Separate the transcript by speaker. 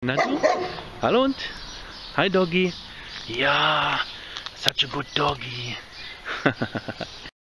Speaker 1: Na du? Hallo und? Hi Doggy. Ja, such a good doggy.